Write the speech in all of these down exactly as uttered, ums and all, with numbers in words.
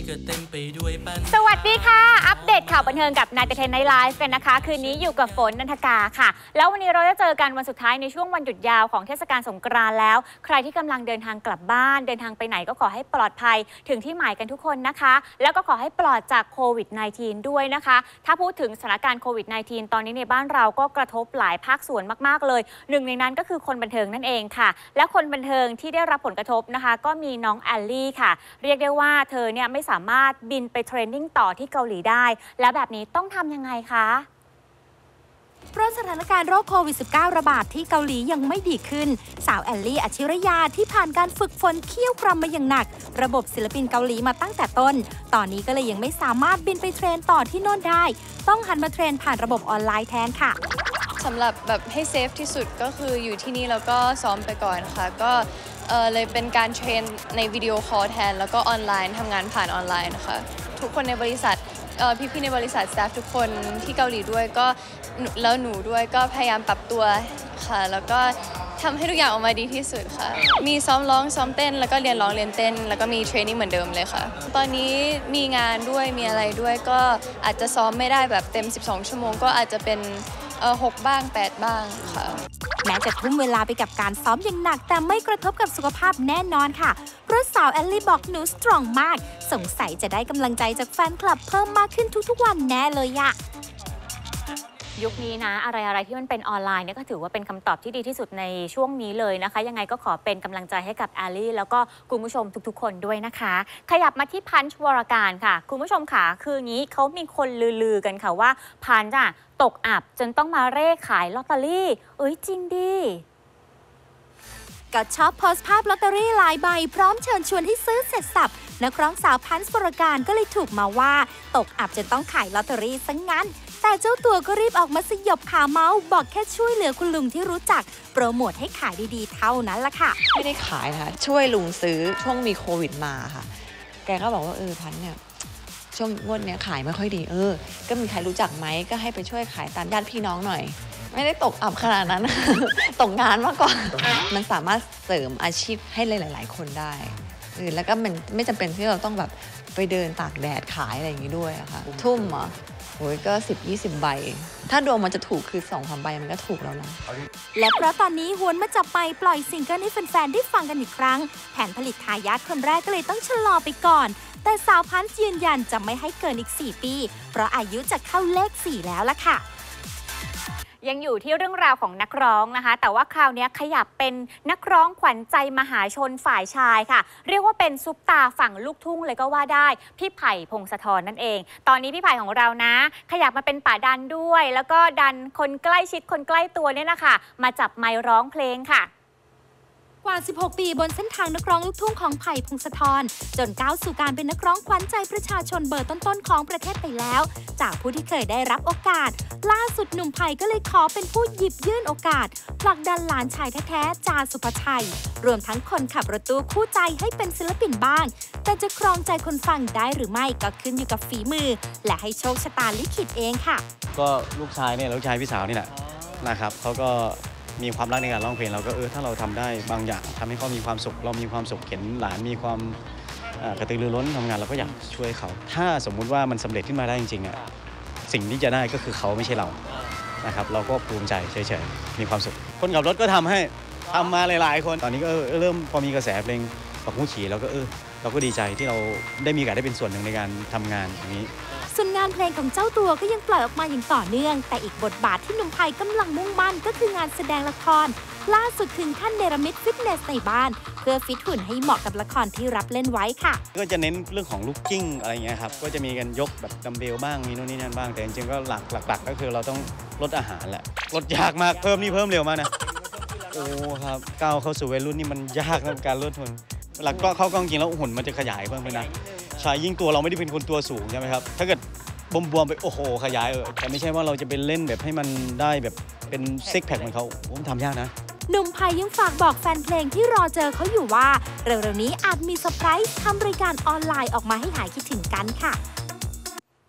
ก็เต็มไปด้วยปัญหาสวัสดีค่ะอัปเดตข่าวบันเทิงกับนายเทนในไลฟ์กันนะคะคืนนี้อยู่กับฝนนันทกาค่ะแล้ววันนี้เราจะเจอกันวันสุดท้ายในช่วงวันหยุดยาวของเทศกาลสงกรานต์แล้วใครที่กำลังเดินทางกลับบ้านเดินทางไปไหนก็ขอให้ปลอดภัยถึงที่หมายกันทุกคนนะคะแล้วก็ขอให้ปลอดจากโควิด สิบเก้า ด้วยนะคะถ้าพูดถึงสถานการณ์โควิด สิบเก้า ตอนนี้ในบ้านเราก็กระทบหลายภาคส่วนมากๆเลยหนึ่งในนั้นก็คือคนบันเทิงนั่นเองค่ะและคนบันเทิงที่ได้รับผลกระทบนะคะก็มีน้องแอลลี่ค่ะเรียกได้ว่าเธอเนี่ยไม่สามารถบินไปเทรนนิ่งต่อที่เกาหลีได้แล้วแบบนี้ต้องทำยังไงคะเพราะสถานการณ์โรคโควิด สิบเก้า ระบาดที่เกาหลียังไม่ดีขึ้นสาวแอลลี่ อชิรยาที่ผ่านการฝึกฝนเคี่ยวกรำมาอย่างหนักระบบศิลปินเกาหลีมาตั้งแต่ต้นตอนนี้ก็เลยยังไม่สามารถบินไปเทรนต่อที่โน่นได้ต้องหันมาเทรนผ่านระบบออนไลน์แทนค่ะสำหรับแบบให้เซฟที่สุดก็คืออยู่ที่นี่แล้วก็ซ้อมไปก่อนค่ะก็เออเลยเป็นการเทรนในวิดีโอคอลแทนแล้วก็ออนไลน์ทำงานผ่านออนไลน์นะคะทุกคนในบริษัทพี่ๆในบริษัทสตาฟทุกคนที่เกาหลีด้วยก็แล้วหนูด้วยก็พยายามปรับตัวค่ะแล้วก็ทำให้ทุกอย่างออกมาดีที่สุดค่ะมีซ้อมร้องซ้อมเต้นแล้วก็เรียนร้องเรียนเต้นแล้วก็มีเทรนนิ่งเหมือนเดิมเลยค่ะตอนนี้มีงานด้วยมีอะไรด้วยก็อาจจะซ้อมไม่ได้แบบเต็มสิบสองชั่วโมงก็อาจจะเป็นเออหกบ้างแปดบ้างค่ะแม้จะทุ่มเวลาไปกับการซ้อมอย่างหนักแต่ไม่กระทบกับสุขภาพแน่นอนค่ะเพราะสาวแอลลี่บอกหนูสตรองมากสงสัยจะได้กำลังใจจากแฟนคลับเพิ่มมากขึ้นทุกๆวันแน่เลยอะยุคนี้นะอะไรอะไรที่มันเป็นออนไลน์เนี่ยก็ถือว่าเป็นคำตอบที่ดีที่สุดในช่วงนี้เลยนะคะยังไงก็ขอเป็นกำลังใจให้กับแอลลี่แล้วก็คุณผู้ชมทุกๆคนด้วยนะคะขยับมาที่พันช์วรการค่ะคุณผู้ชมค่ะคืองี้เขามีคนลือๆกันค่ะว่าพันช์อะตกอับจนต้องมาเร่ขายลอตเตอรี่เอ้ยจริงดิก็ชอบโพสต์ภาพลอตเตอรี่หลายใบพร้อมเชิญชวนให้ซื้อเสร็จสับนักร้องสาวพันช์วรการก็เลยถูกมาว่าตกอับจนต้องขายลอตเตอรี่ซะ งั้นแต่เจ้าตัวก็รีบออกมาสยบขาเมาส์บอกแค่ช่วยเหลือคุณลุงที่รู้จักโปรโมทให้ขายดีๆเท่านั้นละค่ะไม่ได้ขายนะคะช่วยลุงซื้อช่วงมีโควิดมาค่ะแกก็บอกว่าเออพันเนี่ยช่วงงวดเนี้ยขายไม่ค่อยดีเออก็มีใครรู้จักไหมก็ให้ไปช่วยขายตามญาติพี่น้องหน่อยไม่ได้ตกอับขนาดนั้น ตกงานมากกว่ามันสามารถเสริมอาชีพให้หลายๆคนได้เออแล้วก็มันไม่จำเป็นที่เราต้องแบบไปเดินตากแดดขายอะไรอย่างนี้ด้วยอะค่ะทุ่มเหรอโอ้ยก็สิบ ยี่สิบใบถ้าดวงมันจะถูกคือสองสามใบมันก็ถูกแล้วนะและเพราะตอนนี้หวนมาจับไปปล่อยซิงเกิลให้แฟนๆได้ฟังกันอีกครั้งแผนผลิตทายาทคนแรกก็เลยต้องชะลอไปก่อนแต่สาวพันช์ยืนยันจะไม่ให้เกินอีกสี่ปีเพราะอายุจะเข้าเลขสี่แล้วล่ะค่ะยังอยู่ที่เรื่องราวของนักร้องนะคะแต่ว่าคราวนี้ขยับเป็นนักร้องขวัญใจมหาชนฝ่ายชายค่ะเรียกว่าเป็นซุปตาฝั่งลูกทุ่งเลยก็ว่าได้พี่ไผ่พงศธรนั่นเองตอนนี้พี่ไผ่ของเรานะขยับมาเป็นป่าดันด้วยแล้วก็ดันคนใกล้ชิดคนใกล้ตัวเนี่ยนะคะมาจับไมค์ร้องเพลงค่ะกว่าสิบหกปีบนเส้นทางนักร้องลูกทุ่งของไผ่พงศธรจนก้าวสู่การเป็นนักร้องขวัญใจประชาชนเบอร์ต้นๆของประเทศไปแล้วจากผู้ที่เคยได้รับโอกาสล่าสุดหนุ่มไผ่ก็เลยขอเป็นผู้หยิบยื่นโอกาสผลักดันหลานชายแท้ๆจาสุภชัยรวมทั้งคนขับรถตู้คู่ใจให้เป็นศิลปินบ้างแต่จะครองใจคนฟังได้หรือไม่ก็ขึ้นอยู่กับฝีมือและให้โชคชะตาลิขิตเองค่ะก็ลูกชายเนี่ยลูกชายพี่สาวนี่แหละนะครับเขาก็มีความรักในการร้องเพลงเราก็เออถ้าเราทำได้บางอย่างทำให้เขามีความสุขเรามีความสุขเห็นหลานมีความกระตือรือร้นทำงานเราก็อยากช่วยเขาถ้าสมมุติว่ามันสำเร็จขึ้นมาได้จริงๆอ่ะสิ่งที่จะได้ก็คือเขาไม่ใช่เรานะครับเราก็ภูมิใจเฉยๆมีความสุขคนขับรถก็ทำให้ทำมาหลายๆคนตอนนี้ก็เริ่มพอมีกระแสเพลงปักหูขี่เราก็เออเราก็ดีใจที่เราได้มีโอกาสได้เป็นส่วนหนึ่งในการทำงานอย่างนี้ส่วนงานเพลงของเจ้าตัวก็ยังปล่อยออกมาอย่างต่อเนื่องแต่อีกบทบาทที่หนุ่มไผ่กำลังมุ่งมั่นก็คืองานแสดงละครล่าสุดถึงขั้นเนรมิตฟิตเนสในบ้านเพื่อฟิตหุ่นให้เหมาะกับละครที่รับเล่นไว้ค่ะก็จะเน้นเรื่องของลุคกิ้งอะไรเงี้ยครับก็จะมีกันยกแบบดัมเบลบ้างมีโน่นนี่นั่นบ้างแต่จริงๆก็หลักหลักๆก็คือเราต้องลดอาหารแหละลดยากมากเพิ่มนี่เพิ่มเร็วมากนะโอ้ครับก้าวเข้าสู่วัยรุ่นนี่มันยากนะการลดหุ่นหลักก็เข้ากล้องจริงแล้วหุ่นมันจะขยายเพิ่มไปนะใช่ยิ่งตัวเราไม่ได้เป็นคนตัวสูงใช่ไหมครับถ้าเกิดบวมๆไปโอ้โหขยายเออแต่ไม่ใช่ว่าเราจะไปเล่นแบบให้มันได้แบบเป็นซิกแพคเหมือนเขาผมทำยากนะหนุ่มไผ่ยังฝากบอกแฟนเพลงที่รอเจอเขาอยู่ว่าเร็วๆนี้อาจมีเซอร์ไพรส์ทำรายการออนไลน์ออกมาให้หายคิดถึงกันค่ะ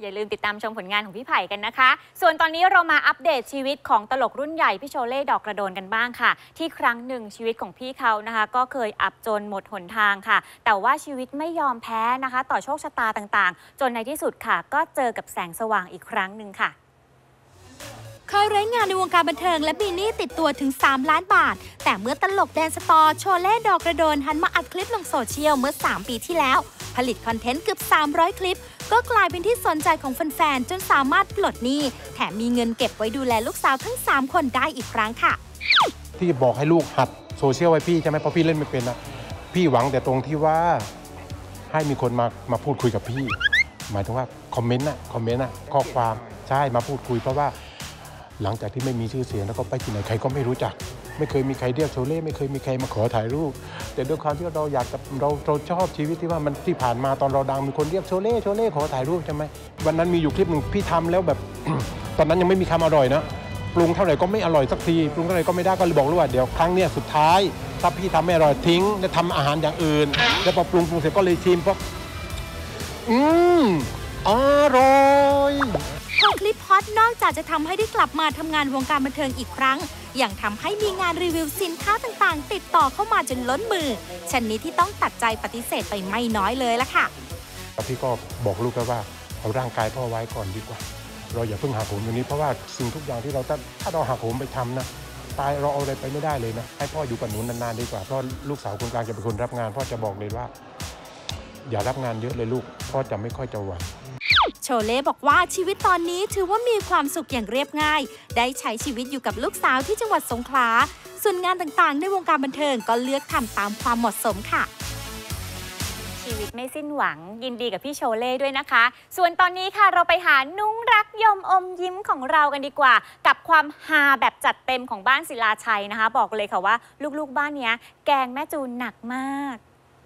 อย่าลืมติดตามชมผลงานของพี่ไผ่กันนะคะส่วนตอนนี้เรามาอัปเดตชีวิตของตลกรุ่นใหญ่พี่โชเล่ดอกกระโดนกันบ้างค่ะที่ครั้งหนึ่งชีวิตของพี่เขานะคะก็เคยอับจนหมดหนทางค่ะแต่ว่าชีวิตไม่ยอมแพ้นะคะต่อโชคชะตาต่างๆจนในที่สุดค่ะก็เจอกับแสงสว่างอีกครั้งหนึ่งค่ะเคยไร้งานในวงการบันเทิงและมีหนี้ติดตัวถึงสามล้านบาทแต่เมื่อตลกแดนสตอร์โชเล่ดอกกระโดนหันมาอัดคลิปลงโซเชียลเมื่อสามปีที่แล้วผลิตคอนเทนต์เกือบสามร้อยคลิปก็กลายเป็นที่สนใจของแฟนๆจนสามารถปลดหนี้แถมมีเงินเก็บไว้ดูแลลูกสาวทั้งสามคนได้อีกครั้งค่ะที่บอกให้ลูกหัดโซเชียลไว้พี่ใช่ไหมเพราะพี่เล่นไม่เป็นนะพี่หวังแต่ตรงที่ว่าให้มีคนมามาพูดคุยกับพี่หมายถึงว่าคอมเมนต์อะคอมเมนต์อะข้อความใช่มาพูดคุยเพราะว่าหลังจากที่ไม่มีชื่อเสียงแล้วก็ไปที่ไหนใครก็ไม่รู้จักไม่เคยมีใครเรียกโชเล่ไม่เคยมีใครมาขอถ่ายรูปแต่ด้วยความที่เราอยากเราเราชอบชีวิตที่ว่ามันที่ผ่านมาตอนเราดังมีคนเรียกโชเล่โชเล่ขอถ่ายรูปใช่ไหมวันนั้นมีอยู่คลิปหนึ่งพี่ทำแล้วแบบ ตอนนั้นยังไม่มีคำอร่อยนะปรุงเท่าไหร่ก็ไม่อร่อยสักทีปรุงเท่าไหร่ก็ไม่ได้ก็เลยบอกลูกว่าเดี๋ยวครั้งเนี้ยสุดท้ายถ้าพี่ทำไม่อร่อยทิ้งแล้วทำอาหารอย่างอื่นแล้วพอปรุงปรุงเสร็จก็เลยชิมเพราะอืมอร่อยพอคลิปฮอตนอกจากจะทำให้ได้กลับมาทำงานวงการบันเทิงอีกครั้งยังทำให้มีงานรีวิวสินค้าต่างๆติดต่อเข้ามาจนล้นมือชนิดที่ต้องตัดใจปฏิเสธไปไม่น้อยเลยละค่ะพี่ก็บอกลูกว่าเอาร่างกายพ่อไว้ก่อนดีกว่าเราอย่าเพิ่งหักโหมตรงนี้เพราะว่าสิ่งทุกอย่างที่เราถ้าเราหักโหมไปทำนะตายเราเอาอะไรไปไม่ได้เลยนะให้พ่ออยู่กับหนูนานๆดีกว่าเพราะลูกสาวคนกลางจะเป็นคนรับงานพ่อจะบอกเลยว่าอย่ารับงานเยอะเลยลูกพ่อจะไม่ค่อยจะไหวโชเล่บอกว่าชีวิตตอนนี้ถือว่ามีความสุขอย่างเรียบง่ายได้ใช้ชีวิตอยู่กับลูกสาวที่จังหวัดสงขลาส่วนงานต่างๆในวงการบันเทิงก็เลือกทำตามความเหมาะสมค่ะชีวิตไม่สิ้นหวังยินดีกับพี่โชเล่ด้วยนะคะส่วนตอนนี้ค่ะเราไปหานุ้งรักยมอมยิ้มของเรากันดีกว่ากับความฮาแบบจัดเต็มของบ้านศิลาชัยนะคะบอกเลยค่ะว่าลูกๆบ้านนี้แกงแม่จูนหนักมาก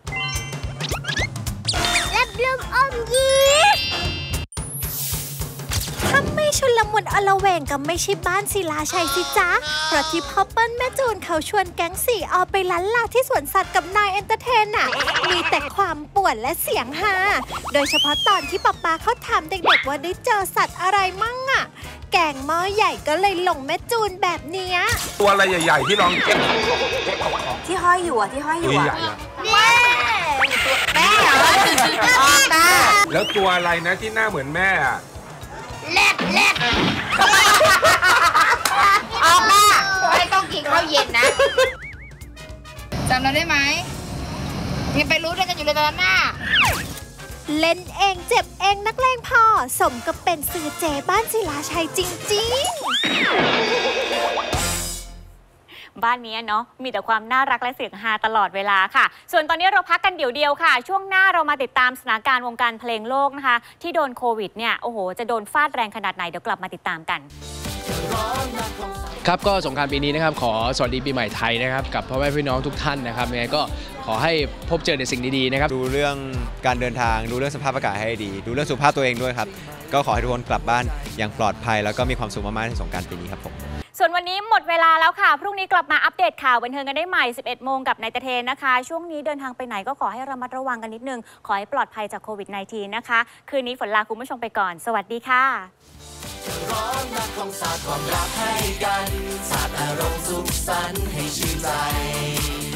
รับลมอมยิ้มถ้าไม่ชุลมุนอลเวงก็ไม่ใช่บ้านศิลาชัยสิจ๊ะเพราะที่พ่อเปิ้ลแม่จูนเขาชวนแก๊งสี่อไปล้านลาที่สวนสัตว์กับนายเอนเตอร์เทนน่ะมีแต่ความป่วนและเสียงฮาโดยเฉพาะตอนที่ป๊าป๊าเขาถามเด็กๆว่าได้เจอสัตว์อะไรมั่งอ่ะแกงหม้อใหญ่ก็เลยหลงแม่จูนแบบเนี้ยตัวอะไรใหญ่ๆที่ลองเก็บที่ห้อยอยู่อ่ะที่ห้อยอยู่อ่ะแม่แม่เหรอแล้วตัวอะไรนะที่หน้าเหมือนแม่อะเล็ดเล็ดออกมาไม่ต้องกินข้าวเย็นนะจำเราได้ไหมยังไปรู้ด้วยกันอยู่เลยตอนหน้าเล่นเองเจ็บเองนักเลงพอสมกับเป็นซื้อเจบ้านศิลาชัยจริงๆบ้านนี้เนาะมีแต่ความน่ารักและเสียงฮาตลอดเวลาค่ะส่วนตอนนี้เราพักกันเดี๋ยวเดียวค่ะช่วงหน้าเรามาติดตามสถานการณ์วงการเพลงโลกนะคะที่โดนโควิดเนี่ยโอ้โหจะโดนฟาดแรงขนาดไหนเดี๋ยวกลับมาติดตามกันครับก็สงกรานต์ปีนี้นะครับขอสวัสดีปีใหม่ไทยนะครับกับพ่อแม่พี่น้องทุกท่านนะครับยังไงก็ขอให้พบเจอในสิ่งดีๆนะครับดูเรื่องการเดินทางดูเรื่องสภาพอากาศให้ดีดูเรื่องสุขภาพตัวเองด้วยครับก็ขอให้ทุกคนกลับบ้านอย่างปลอดภัยแล้วก็มีความสุขมากๆในสงกรานต์ปีนี้ครับผมส่วนวันนี้หมดเวลาแล้วค่ะพรุ่งนี้กลับมาอัปเดตข่าวบันเทิงกันได้ใหม่ สิบเอ็ดโมงกับนายเทนนะคะช่วงนี้เดินทางไปไหนก็ขอให้ระมัดระวังกันนิดนึงขอให้ปลอดภัยจากโควิด สิบเก้า นะคะคืนนี้ฝนลาคุณผู้ชมไปก่อนสวัสดีค่ะร้องรักของสาดความรักให้กันสาดอารมณ์สุขสันต์ให้ชื่นใจ